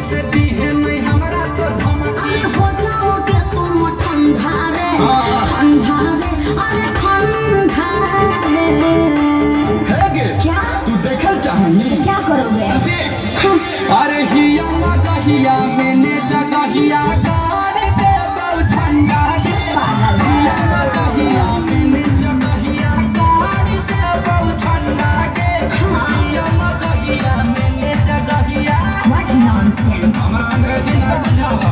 से दी है नहीं हमारा तो धमकी हो जाओगे तुम ठंडा रे ठंडा रे अरे ठंडा रे है गे क्या तू देखल चाहनी क्या करोगे अरे हिया मगहिया मैंने जगहिया गाड़ दे बहु झंडा से पागल हिया मगहिया मैंने जगहिया गाड़ दे बहु झंडा के हिया मगहिया मैंने जगहिया व्हाट नॉनसेंस हमरा अंग्रेजी ना बुझावा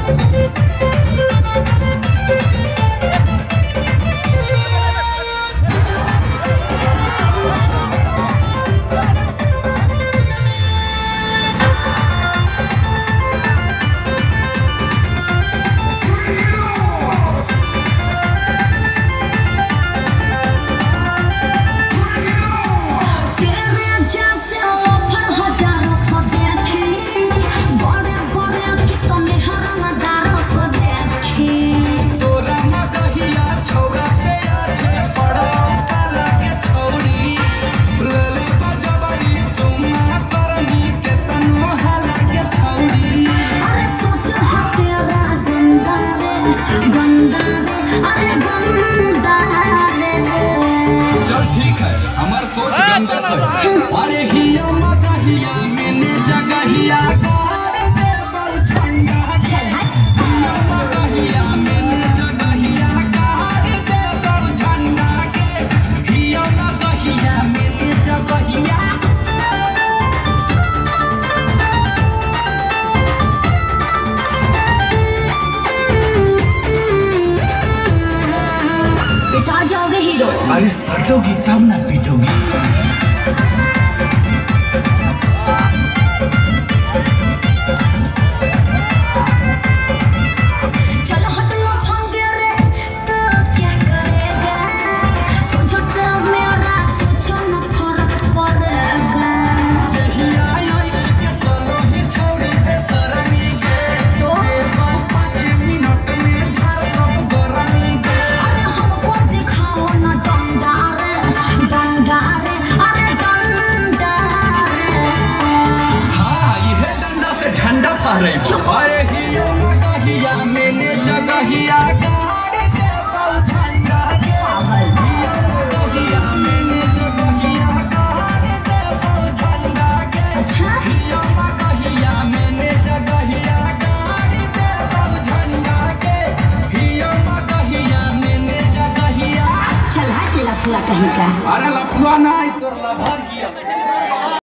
सोच गंदा से अरे हिया मगहिया मैंने जगहिया गाड़ दे बहु झंडा चल हट हिया मगहिया मैंने जगहिया गाड़ दे बहु झंडा के हिया मगहिया मैंने जगहिया पिटा जाओगे हीरो अरे सटोगी तब ना पीटोगी चलो हट लो भागे रे तो क्या करेगा तुझसे मेरा कुछ न फर्क पड़ेगा हिया आई के चलो ही छोड़ी बेशरमी के तो 5 मिनट में झड़ सब गरमी के अरे हमको दिखाओ ना डंडा रे अरे डंडा रे हाँ ये डंडा से झंडा फहरे अरे हिया मगहिया मैंने जगहिया गाड़ दे बहु झंडा के हिया मगहिया मैंने जगहिया गाड़ दे बहु झंडा के अच्छा हिया मगहिया मैंने जगहिया गाड़ दे बहु झंडा के हिया मगहिया मैंने जगहिया चल हट लफड़ा कहीं का अरे लफुआ नहीं तो लभर किया